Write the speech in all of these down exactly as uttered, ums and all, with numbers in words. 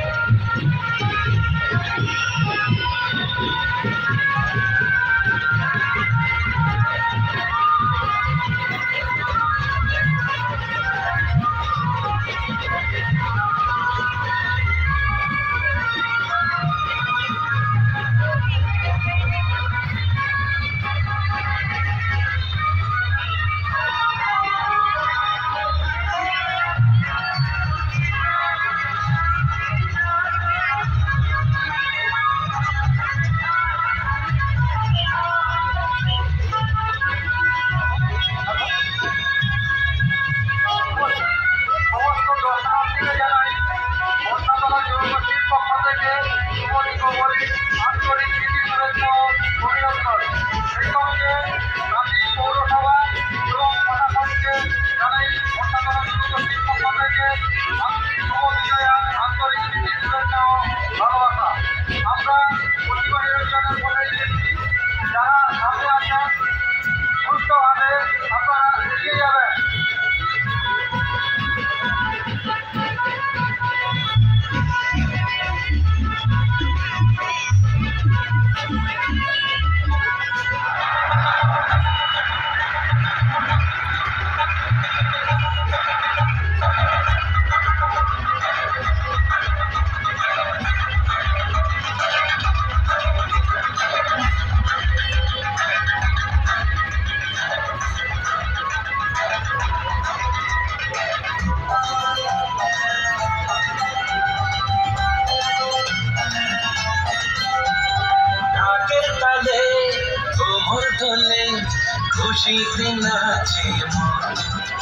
খুশিতে নাচে মন,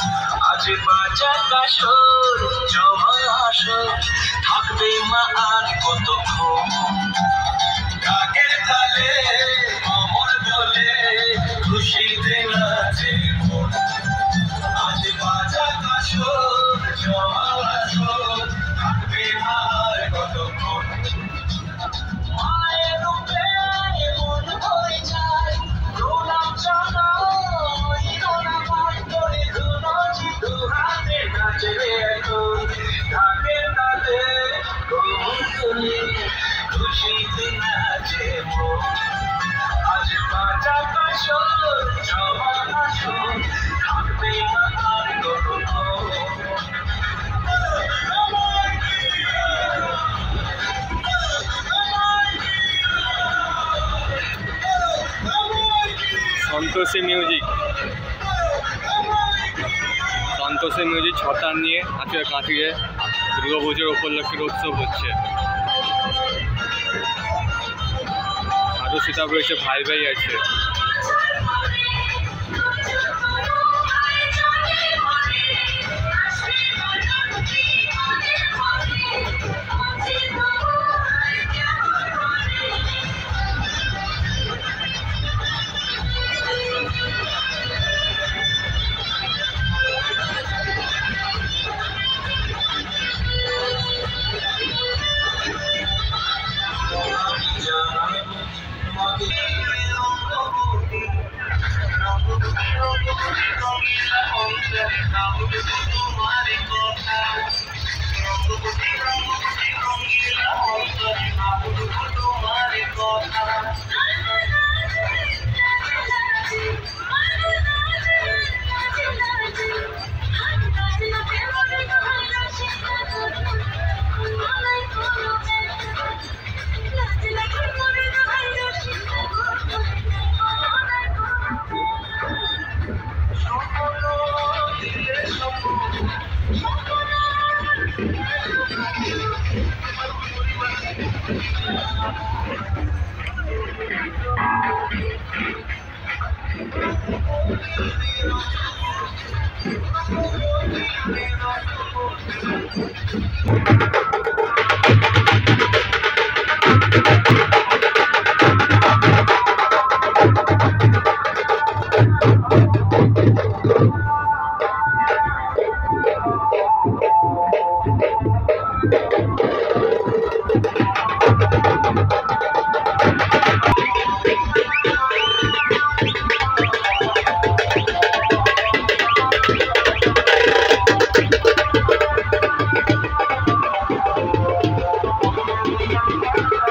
আজ বাজা কাশর জমা আসর, থাকবে মা আর কতক্ষণ। ঢাকের তালে কোমর দোলে, খুশিতে নাচে মন, আজ বাজা কাশর জমা আসর, থাকবে মা আর কতক্ষণ। মায়ের রূপে মন ভরে যায়, দোলাম চালা খুশিতে নাচে মন, আজ বাজা কাশর জমা আসর, থাকবে মা আর কতক্ষণ। সন্তোষী মিউজিক সন্তোষী মিউজিক ছতার নিয়ে আজকে কাঁথিয়ে দুর্গাপুজোর উপলক্ষে উৎসব হচ্ছে। আরও সীতাপুর এসে ভাই ভাই আছে। Thank you.